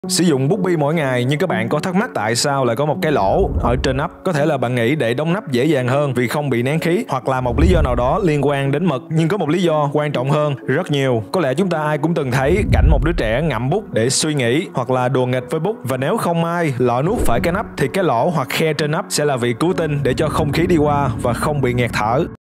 Sử dụng bút bi mỗi ngày nhưng các bạn có thắc mắc tại sao lại có một cái lỗ ở trên nắp. Có thể là bạn nghĩ để đóng nắp dễ dàng hơn vì không bị nén khí, hoặc là một lý do nào đó liên quan đến mực. Nhưng có một lý do quan trọng hơn rất nhiều. Có lẽ chúng ta ai cũng từng thấy cảnh một đứa trẻ ngậm bút để suy nghĩ hoặc là đùa nghịch với bút. Và nếu không may lỡ nuốt phải cái nắp thì cái lỗ hoặc khe trên nắp sẽ là vị cứu tinh để cho không khí đi qua và không bị nghẹt thở.